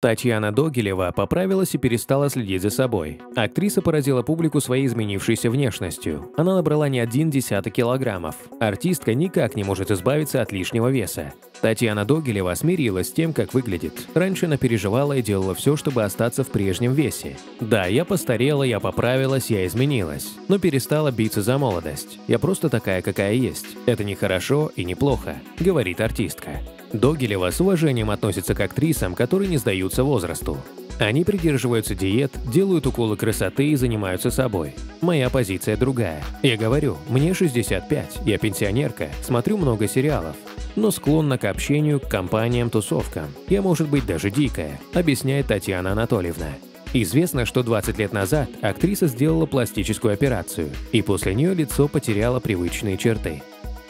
Татьяна Догилева поправилась и перестала следить за собой. Актриса поразила публику своей изменившейся внешностью. Она набрала не 1,1 килограммов. Артистка никак не может избавиться от лишнего веса. Татьяна Догилева смирилась с тем, как выглядит. Раньше она переживала и делала все, чтобы остаться в прежнем весе. «Да, я постарела, я поправилась, я изменилась. Но перестала биться за молодость. Я просто такая, какая есть. Это не хорошо и не плохо», — говорит артистка. Догилева с уважением относится к актрисам, которые не сдаются возрасту. Они придерживаются диет, делают уколы красоты и занимаются собой. Моя позиция другая. Я говорю, мне 65, я пенсионерка, смотрю много сериалов, но склонна к общению, к компаниям, тусовкам. Я, может быть, даже дикая, объясняет Татьяна Анатольевна. Известно, что 20 лет назад актриса сделала пластическую операцию, и после нее лицо потеряло привычные черты.